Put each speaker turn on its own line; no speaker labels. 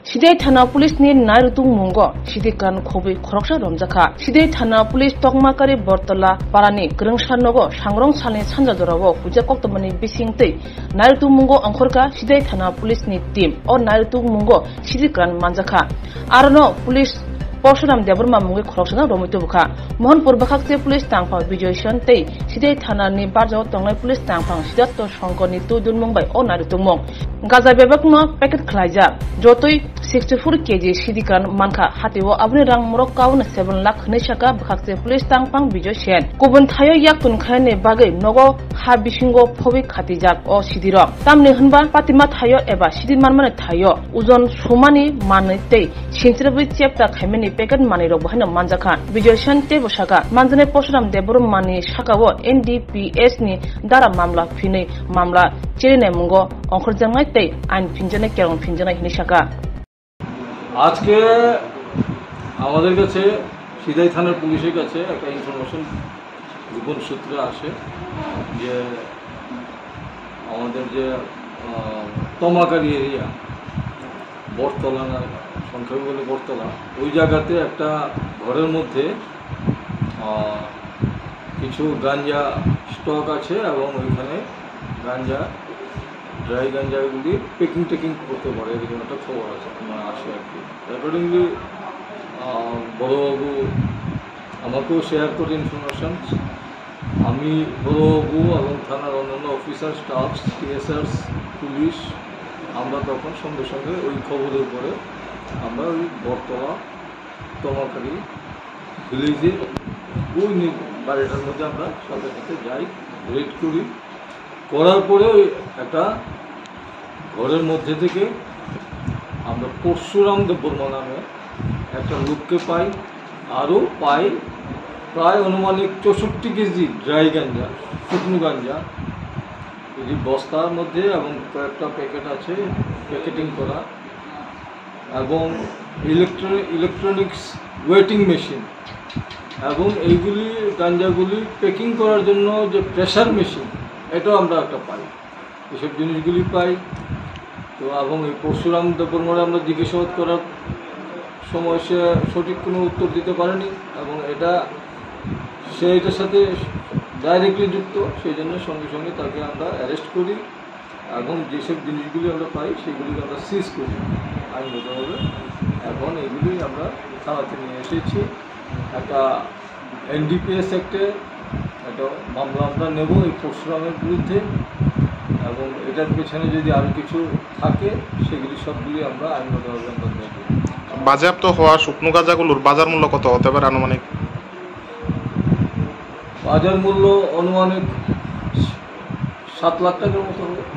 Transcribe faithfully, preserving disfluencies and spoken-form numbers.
Sidai Thana Police ni Nairutung Mungo, Sidikan Khobwi Khoroksano Romthani, Sidai Thana Police Tamkari Battala Parani, Khoroksano, Swrangchati Sanjadorabo, Puja Koktomani Bisingte, Nairutung Mungo Angkorka, Sidai Thana Police ni team, or Nairutung Mungo, Sidikan Manjaka. Arano Police Portionam Deborma Mungi Khoroksano Romitubuka, Mohon Purbakakte Police Tampang Vijoyation Tay, Sidai Thana ni Barjo Tongai Police Tampang, Sidato Shongkoni Tudun Mumbai, or Nairutung Mong. Gaza Bebakno, Packet Klaja, Jotoi, sixty-four kilograms Sidikan Manka, Hatiwo, Abni Rang Morokau, seven lakh Nishaka, Bakakte Police Tampang Vijoytion. Kubun Tayo Yakun Kane Bagay, Nogo, Habishingo, Povik Hatijak, or Sidiro. Tamni Hunban, Patima Tayo Eba, Sidiman Tayo, Uzon Sumani, Manete, Shintrabi Chapta, Kamini, Packet Money Robohana Manjaka, Vijoytion Teboshaka, Manzane Posram Debrum Mani, Shakawo, N D P S ni, Dara Mamla, Pine, Mamla, Chirine Mungo, Uncle Jamate, and Pinjana Kerong Pinjana Nishaka.
আজকে আমাদের কাছে সিধাই থানার পুলিশের কাছে একটা information গোপন সূত্রে আসে যে আমাদের যে তমাকারি এরিয়া বটতলা না সংক্ষেপে বলে বটতলা ওই জায়গাতে একটা ঘরের মধ্যে কিছু গাঞ্জা স্টক আছে এবং ওইখানে গাঞ্জা ড্রাই গাঞ্জাগুলি পেকিং টেকিং করতে পারে এরকম একটা খবর আছে আমার আসে আর কি অ্যাকর্ডিংলি বড়বাবু আমাকেও শেয়ার করে ইনফরমেশন আমি বড়বাবু এবং থানার অন্যান্য অফিসার স্টাফ পিএসআরস পুলিশ আমরা তখন সঙ্গে সঙ্গে ওই খবরের পরে আমরা ওই বটতলা তমাকারি ভিলেজে ওই বাড়িটার মধ্যে আমরা সাথে সাথে যাই রেড করি করার পরে ওই একটা ঘরের মধ্যে থেকে আমরা পরশুরাম দেববর্মা নামে একটা লোককে পাই আরও পাই প্রায় অনুমানিক চৌষট্টি কেজি ড্রাই গাঞ্জা শুকনো গাঞ্জা এই বস্তার মধ্যে এবং কয়েকটা প্যাকেট আছে প্যাকেটিং করা এবং ইলেকট্রনিক ইলেকট্রনিক্স ওয়েটিং মেশিন এবং এইগুলি গাঞ্জাগুলি প্যাকিং করার জন্য যে প্রেশার মেশিন এটাও আমরা একটা পাই এসব জিনিসগুলি পাই তো এবং এই পরশুরাম দেববর্মারে আমরা জিজ্ঞাসাবাদ করার সময় সে সঠিক কোনো উত্তর দিতে পারেনি এবং এটা সে এটার সাথে ডাইরেক্টলি যুক্ত সেই জন্য সঙ্গে সঙ্গে তাকে আমরা অ্যারেস্ট করি এবং যেসব জিনিসগুলি আমরা পাই সেগুলিকে আমরা সিজ করি আইনগতভাবে এখন এগুলি আমরা থানাতে নিয়ে এসেছি একটা এনডিপিএস অ্যাক্টে একটা মামলা আমরা নেব এই পরশুরামের বিরুদ্ধে এবং এটার পেছনে যদি আরও কিছু থাকে সেগুলি সবগুলি আমরা আইনগতভাবে আমরা নেব।
বাজেয়াপ্ত হওয়া শুকনো গাঁজাগুলোর বাজার মূল্য কত হতে পারে আনুমানিক?
বাজার মূল্য অনুমানিক সাত লাখ টাকার মতো হবে।